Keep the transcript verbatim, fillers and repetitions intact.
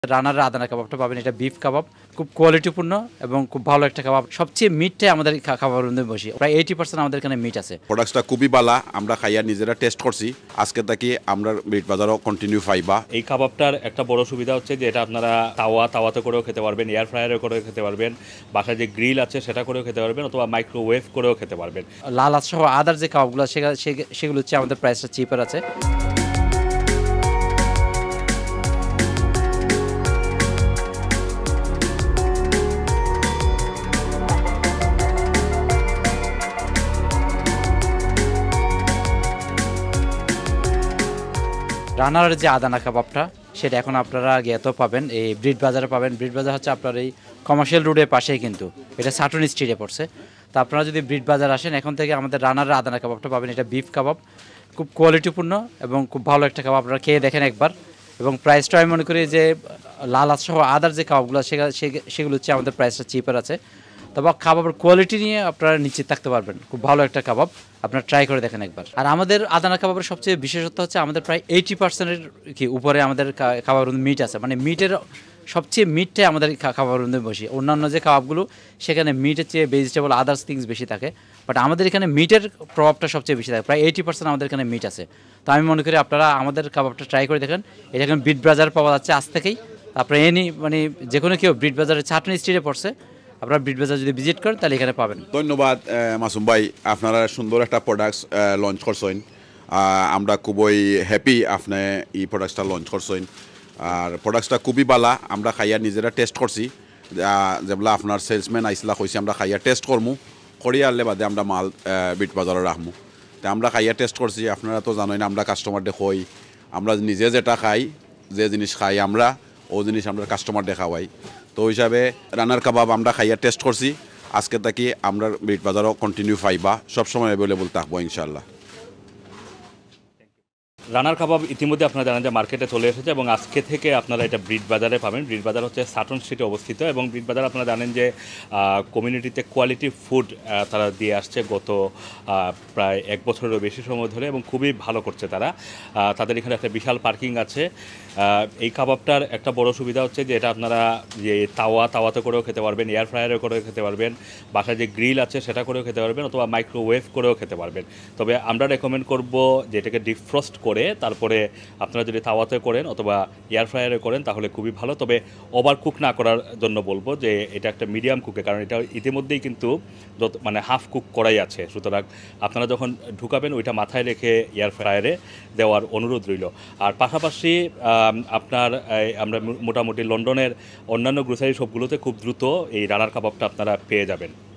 রানারের আদানা কাবাবটা পাবেন, এটা বিফ কাবাব, খুব কোয়ালিটিপূর্ণ এবং খুব ভালো একটা কাবাব। সবচেয়ে মিটটাই আমাদের খাবারের মধ্যে বসি, প্রায় এইটি পার্সেন্ট আমাদের এখানে মিট আছে। প্রোডাক্টটা খুবই ভালো, আমরা খাইয়া নিজেরা টেস্ট করছি। আজকে থেকে আমরা মিট বাজারও কন্টিনিউ পাইবা। এই কাবাবটার একটা বড় সুবিধা হচ্ছে যে এটা আপনারা তাওয়া তাওয়াতে করেও খেতে পারবেন, এয়ার ফ্রায়ারে করেও খেতে পারবেন, বাসায় যে গ্রিল আছে সেটা করেও খেতে পারবেন, অথবা মাইক্রোওয়েভ করেও খেতে পারবেন। লাল আজ সহ আদার যে কাবাবগুলো সেগুলো হচ্ছে আমাদের প্রাইসটা চিপার আছে। রানারের যে আদানা কাবাবটা সেটা এখন আপনারা গিয়েতেও পাবেন, এই ব্রিড বাজারে পাবেন। ব্রিড বাজার হচ্ছে আপনার এই কমার্শিয়াল রোডের পাশেই, কিন্তু এটা সাটন স্ট্রিটে পড়ছে। তো আপনারা যদি ব্রিড বাজার আসেন, এখন থেকে আমাদের রানারের আদানা কাবাবটা পাবেন, এটা বিফ কাবাব, খুব কোয়ালিটিপূর্ণ এবং খুব ভালো একটা কাবাব। আপনারা খেয়ে দেখেন একবার। এবং প্রাইসটা আমি মনে করি যে লাল আজ সহ আদার যে কাবাবগুলো সেগুলো হচ্ছে আমাদের প্রাইসটা চিপার আছে। তবে কাবাবের কোয়ালিটি নিয়ে আপনারা নিশ্চিত থাকতে পারবেন, খুব ভালো একটা কাবাব, আপনারা ট্রাই করে দেখেন একবার। আর আমাদের আদানা কাবাবের সবচেয়ে বিশেষত্ব হচ্ছে আমাদের প্রায় এইটি পার্সেন্টের কি উপরে আমাদের কাবাবের মিট আছে, মানে মিটের সবচেয়ে মিটটাই আমাদের খাবারের মধ্যে বসি। অন্যান্য যে কাবাবগুলো সেখানে মিটের চেয়ে ভেজিটেবল আদার্স থিংস বেশি থাকে, বাট আমাদের এখানে মিটের প্রভাবটা সবচেয়ে বেশি থাকে, প্রায় এইটি পার্সেন্ট আমাদের এখানে মিট আছে। তো আমি মনে করি আপনারা আমাদের কাবাবটা ট্রাই করে দেখেন। এটা এখন ব্রিড বাজার পাওয়া যাচ্ছে আজ থেকেই। আপনারা এনি মানে যে কোনো কেউ ব্রিড বাজারের ছাটনি স্ট্রিটে পড়ছে, আপনারা ব্রিড বাজার যদি ভিজিট করেন তাহলে এখানে পাবেন। ধন্যবাদ মাসুম ভাই, আপনারা সুন্দর একটা প্রোডাক্টস লঞ্চ করছেন। আমরা খুবই হ্যাপি আপনি এই প্রোডাক্টসটা লঞ্চ করছেন। আর প্রোডাক্টসটা খুবই ভালো, আমরা খাইয়া নিজেরা টেস্ট করছি। যেগুলা আপনার সেলসম্যান আইসলা কইছি আমরা খাইয়া টেস্ট করমু, করিয়া আনলে বাদে আমরা মাল ব্রিড বাজারে রাখমু। তো আমরা খাইয়া টেস্ট করছি, আপনারা তো জানেন আমরা কাস্টমারদের কই, আমরা নিজে যেটা খাই, যে জিনিস খাই আমরা ও জিনিস আমরা কাস্টমারদের খাওয়াই। তো হিসাবে রানার কাবাব আমরা খাইয়া টেস্ট করছি। আজকে থেকে আমরা ব্রিড বাজারও কন্টিনিউ পাইবা, সবসময় অ্যাভেলেবল থাকবো ইনশাল্লাহ। রানার কাবাব ইতিমধ্যে আপনারা জানেন যে মার্কেটে চলে এসেছে, এবং আজকে থেকে আপনারা এটা ব্রিড বাজারে পাবেন। ব্রিড বাজার হচ্ছে সাটন স্ট্রিটে অবস্থিত, এবং ব্রিড বাজার আপনারা জানেন যে কমিউনিটিতে কোয়ালিটি ফুড তারা দিয়ে আসছে গত প্রায় এক বছরেরও বেশি সময় ধরে, এবং খুবই ভালো করছে তারা। তাদের এখানে একটা বিশাল পার্কিং আছে। এই কাবাবটার একটা বড় সুবিধা হচ্ছে যে এটা আপনারা যে তাওয়া তাওয়াতে করেও খেতে পারবেন, এয়ার ফ্রায়ারে করেও খেতে পারবেন, বাসায় যে গ্রিল আছে সেটা করেও খেতে পারবেন, অথবা মাইক্রোওয়েভ করেও খেতে পারবেন। তবে আমরা রেকমেন্ড করব যে এটাকে ডিফ্রস্ট করে তারপরে আপনারা যদি তাওয়াতে করেন অথবা এয়ার ফ্রায়ারে করেন তাহলে খুবই ভালো। তবে ওভার কুক না করার জন্য বলবো যে এটা একটা মিডিয়াম কুকে, কারণ এটা ইতিমধ্যেই কিন্তু যত মানে হাফ কুক করাই আছে। সুতরাং আপনারা যখন ঢুকাবেন ওইটা মাথায় রেখে এয়ার ফ্রায়ারে দেওয়ার অনুরোধ রইল। আর পাশাপাশি আপনার আমরা মোটামুটি লন্ডনের অন্যান্য গ্রোসারি শপগুলোতে খুব দ্রুত এই রানার কাবাবটা আপনারা পেয়ে যাবেন।